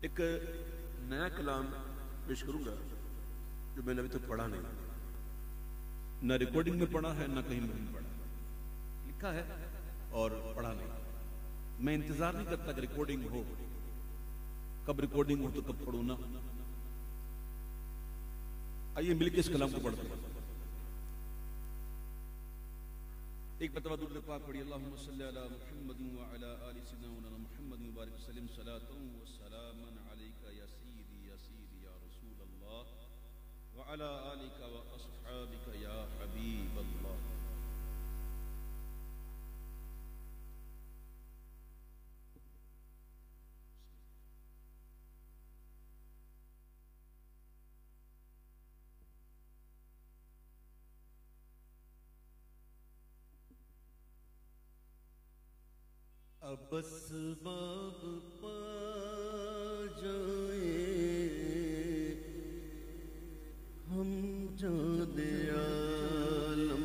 ایک نیا کلام پیش کروں گا جو میں نے ابھی تک پڑھا نہیں، نہ ریکارڈنگ میں پڑھا ہے نہ کہیں میں پڑھا، لکھا ہے اور پڑھا نہیں۔ میں انتظار نہیں کرتا کہ ریکارڈنگ ہو، کب ریکارڈنگ ہو تو کب پڑھوں نا۔ آئیے مل کے اس کلام کو پڑھتے ہیں۔ ایک مرتبہ درود پاک پڑھی، اللہم صلی علی محمد وعلی آل سیدنا محمد مبارک وسلم صلاۃ و سلام علیک یا سیدی یا سیدی یا رسول اللہ وعلی آلک و اصحابک یا حبیب اللہ۔ اب اسباب پا جائیں ہم جان عالم،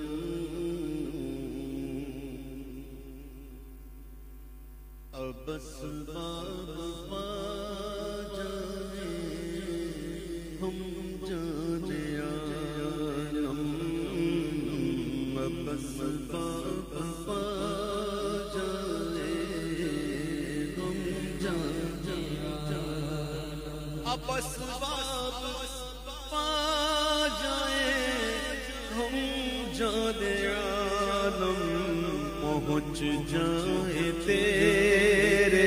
اب اسباب پا جائیں ہم جان عالم، اب اسباب پا اب اسباب پا جائیں ہم جان عالم، پہنچ جائیں تیرے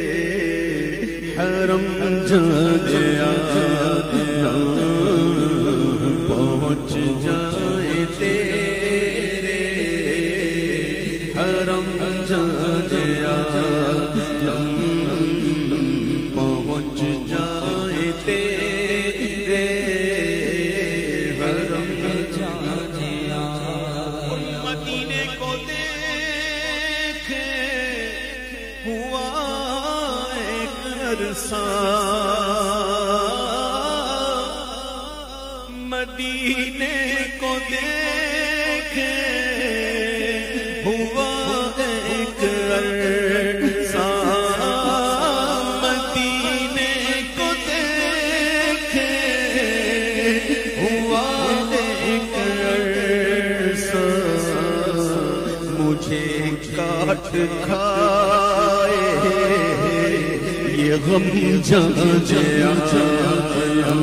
حرم جان عالم، پہنچ جائیں تیرے حرم جان عالم، پہنچ جائیں تیرے حرم جان عالم۔ مدینے کو دیکھے ہوا ایک عرصہ، مدینے کو دیکھے ہوا ایک عرصہ، کاٹ کھائے یہ غم جان عالم،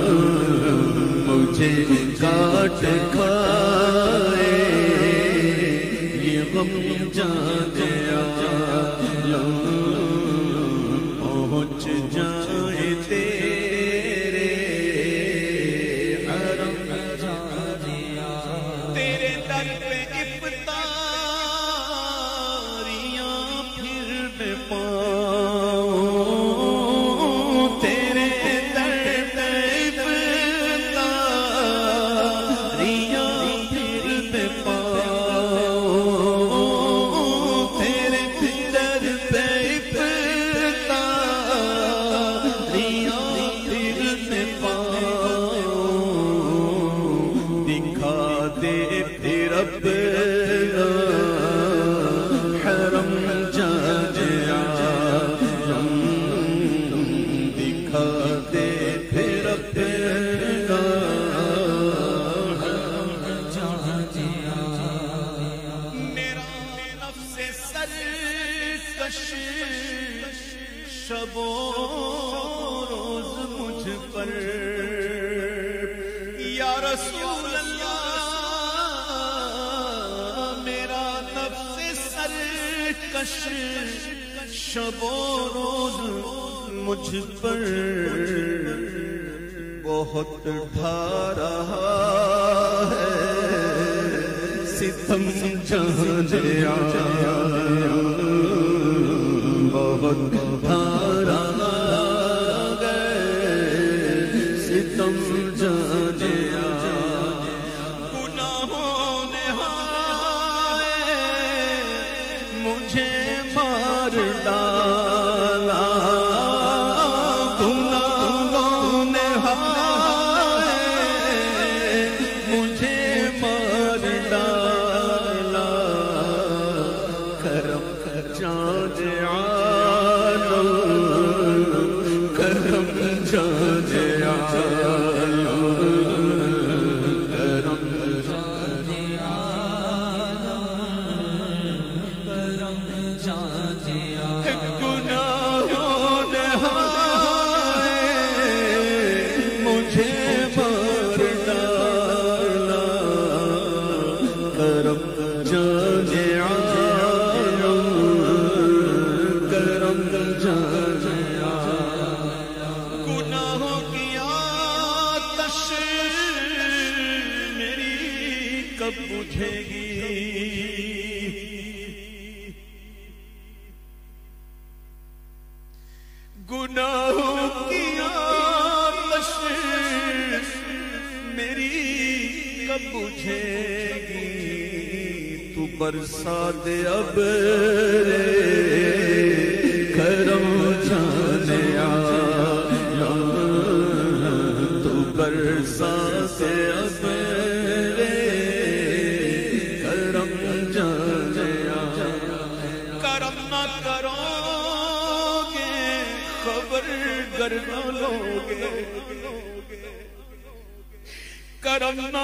مجھے کاٹ کھائے یہ غم جان عالم، پہنچ جائیں تیرے حرم جان عالم، تیرے در پہ شب و روز مجھ پر یا رسول اللہ، میرا نفس سرکش شب و روز مجھ پر بہت ڈھا رہا ہے ستم جان عالم، بہت ڈھا گئے ستم جان عالم، گناہوں نے ہائے مجھے مار ڈالا، گناہوں نے ہائے مجھے مار ڈالا، کرم جان عالم، کرم जाने आलम, करम जाने आलम, करम जाने आलम। गुनाहों ने मुझे मार डाला, करम जाने आलम, करम जाने आलम। गुनाहों की आतश मेरी कब बुझेगी, गुनाहों की आतश मेरी कब बुझेगी। तू बरसा दे अब रे करम जाने आलम, तू बरसा दे अब रे करम जाने आलम। करम ना करोगे खबर गर न लोगे, करम ना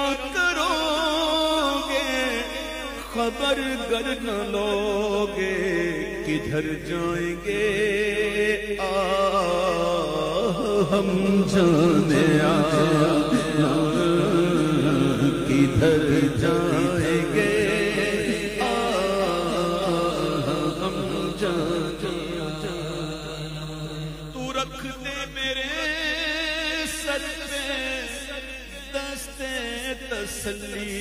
करोगे खबर गर न लोगे। किधर जाएंगे हम जाने आलम, किधर जाएंगे हम जाने आलम। तू रख दे मेरे सर पे दस्ते तसल्ली,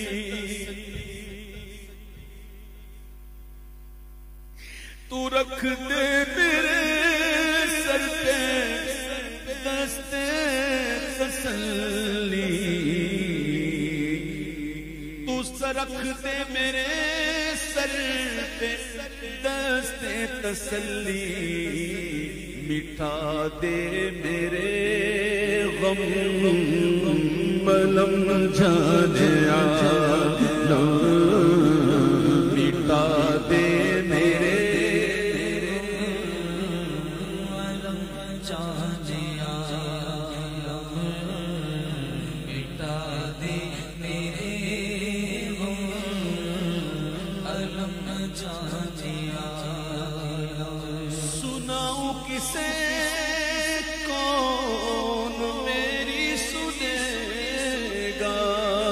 तू रख दे मेरे सर पे दस्ते तसल्ली। तू रख दे मेरे सर पे दस्ते तसल्ली। मिटा दे मेरे गम मलम जाने आलम, मिटा दे मेरे मलम जाने आलम, मिटा दे मेरे गम मलम जाने आलम। सुनाऊं किसे कौन मेरी सुनेगा,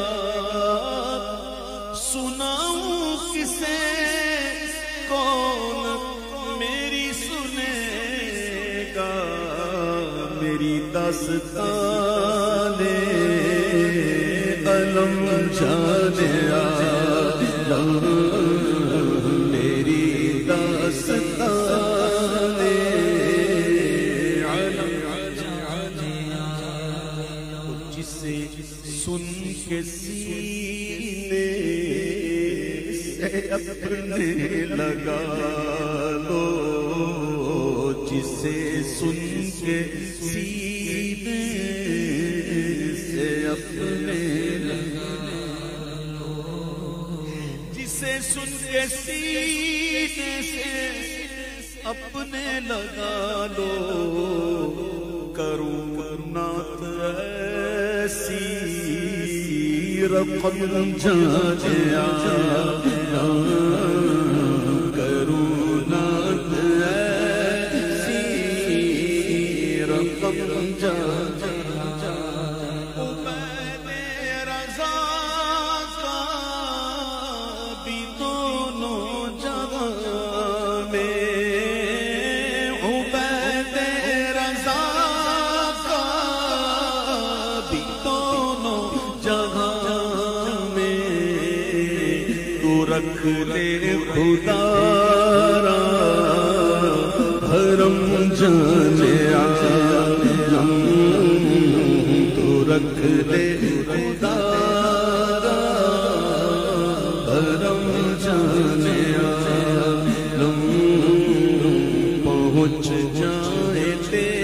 सुनाऊं किसे कौन मेरी सुनेगा। मेरी दास्ताने अलम जाने आलम, मेरी दास्ताने अलम जाने आलम। जिसे सुन के सीने से अपने लगा लो, जिसे सुन के सीने से अपने लगा लो, जिसे सुन के सीने से अपने लगा लो। करूं नात ऐसी रकम जाने आलम, करूं नात ऐसी रकम जाने आलम। मैंने रज़ा का भी दोनों जगह में, उबैदे रज़ा का भी दोनों जगह में। तू रख ले खुदारा भरम जाने आलम, तू रख ले खुदारा भरम जाने आलम। पहुँच जाए